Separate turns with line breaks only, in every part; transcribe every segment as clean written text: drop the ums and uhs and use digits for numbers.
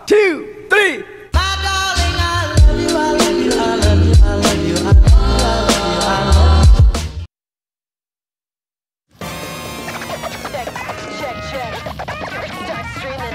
two, three.
My darling, I love you, I love you, I love you, I love you, I love you, I love you.
Check, check. Start streaming.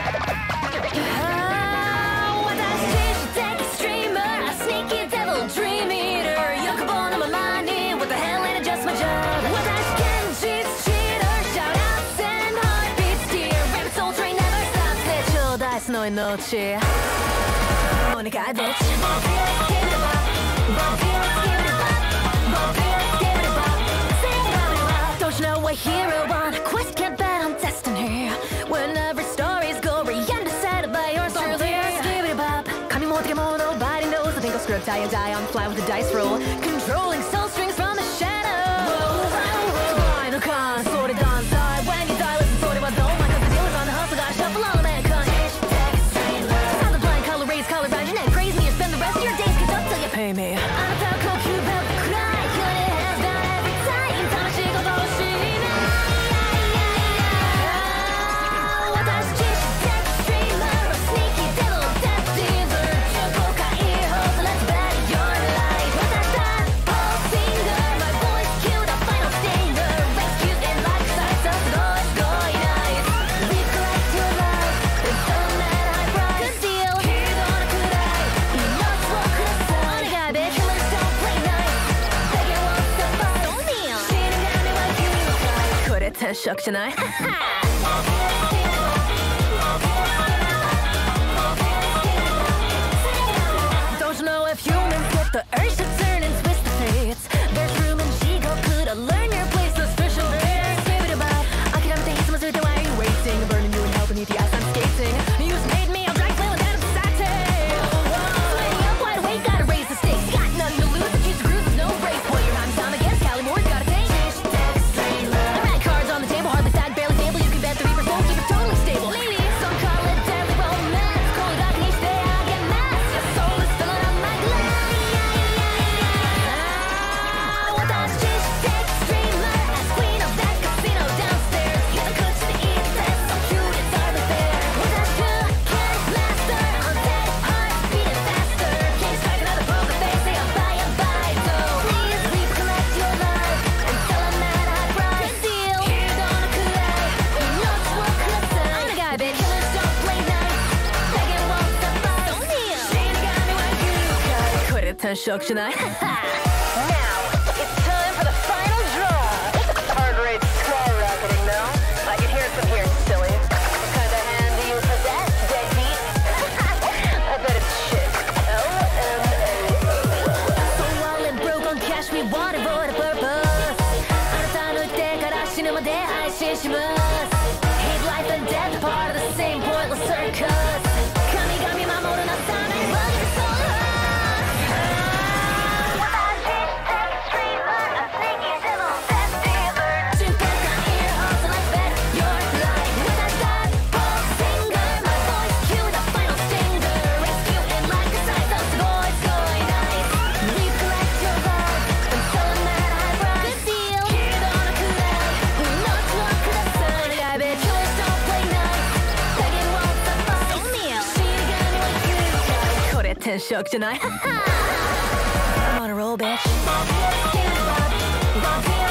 Sneaky devil, dream eater. Yokobo no Malani. What the hell ain't it just my job? What I can cheats, cheater. Shout outs and heartbeats, dear. Rabbit soul train never stops. Let your dice no inochi. Monica, bitch. Don't you know we're hero on a quest? Can't bet on destiny. Whenever stories go undecided by yours truly. Nobody knows. I think I'll script die and die on the fly with the dice roll. Controlling soul strings from the shadow. Final con, sorted on side. When you die, listen, sorted what don't. Cause the dealer's on the hustle, gotta shuffle all the mankind. Sound the blind, color raise, color round your neck. Praise me or spend the rest of your days, cause up till you pay me. I'm about to cue about the cry. Cut it hands down every time. Time to shake up all shit. Shock tonight. Don't you know if humans get the urge to turn and twist the fates? There's room in Chico, could I learn your place, the special day? Give it about. I can have a taste of my why are you waiting? Burning you and helping you the ice I'm skating. You just made me a drag play with that satin. Swinging up wide awake, gotta raise the stakes. Got nothing to lose, the cheese to cruise, no race. Put your hands down against Cali Moore's gotta take. Shock tonight. Now, it's time for the final draw. Heart rate skyrocketing now. I can hear it from here, silly. What kind of hand do you possess, deadbeat? I bet it's shit. L-M-A-O. So while it broke on cash, we wanted for the purpose. Hate life and death, part of the same pointless circus. Kami my motor, not time, and love your soul. Shook tonight. I'm on a roll, bitch.